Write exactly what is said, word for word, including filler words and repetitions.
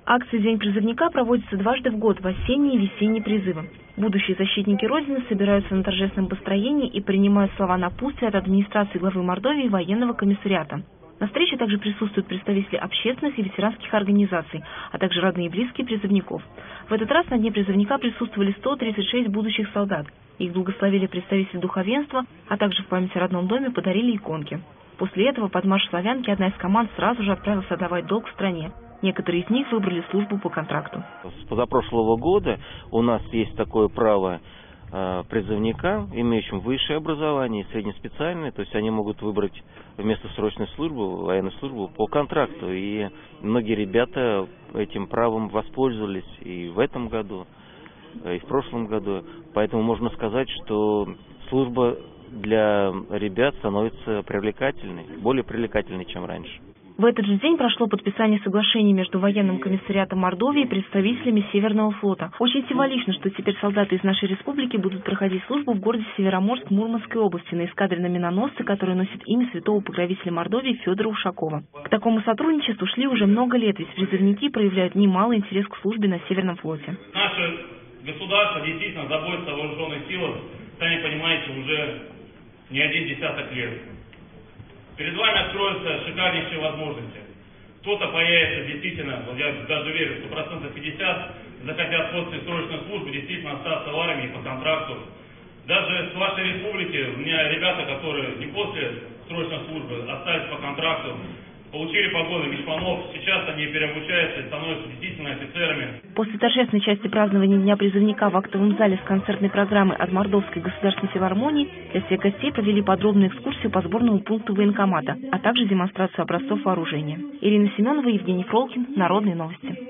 Акция «День призывника» проводится дважды в год, в осенние и весенние призывы. Будущие защитники Родины собираются на торжественном построении и принимают слова напутствия от администрации главы Мордовии и военного комиссариата. На встрече также присутствуют представители общественных и ветеранских организаций, а также родные и близкие призывников. В этот раз на Дне призывника присутствовали сто тридцать шесть будущих солдат. Их благословили представители духовенства, а также в память о родном доме подарили иконки. После этого под марш славянки одна из команд сразу же отправилась отдавать долг стране. Некоторые из них выбрали службу по контракту. С позапрошлого года у нас есть такое право э, призывника, имеющим высшее образование, среднеспециальное, то есть они могут выбрать вместо срочной службы, военную службу по контракту. И многие ребята этим правом воспользовались и в этом году, и в прошлом году. Поэтому можно сказать, что служба для ребят становится привлекательной, более привлекательной, чем раньше. В этот же день прошло подписание соглашения между военным комиссариатом Мордовии и представителями Северного флота. Очень символично, что теперь солдаты из нашей республики будут проходить службу в городе Североморск Мурманской области на эскадре на миноносце, который носит имя святого покровителя Мордовии Федора Ушакова. К такому сотрудничеству шли уже много лет, ведь призывники проявляют немалый интерес к службе на Северном флоте. Наше государство действительно заботится о вооруженных силах, сами понимаете, уже не один десяток лет. Перед вами откроются шикарнейшие возможности. Кто-то появится действительно, я даже верю, что процентов пятьдесят захотят после срочной службы действительно остаться в армии по контракту. Даже с вашей республики у меня ребята, которые не после срочной службы остались по контракту, получили погоны мичманов, сейчас они переобучаются и становятся действительно офицерами. После торжественной части празднования Дня призывника в актовом зале с концертной программой от Мордовской государственной филармонии для всех гостей провели подробную экскурсию по сборному пункту военкомата, а также демонстрацию образцов вооружения. Ирина Семенова, Евгений Фролкин. Народные новости.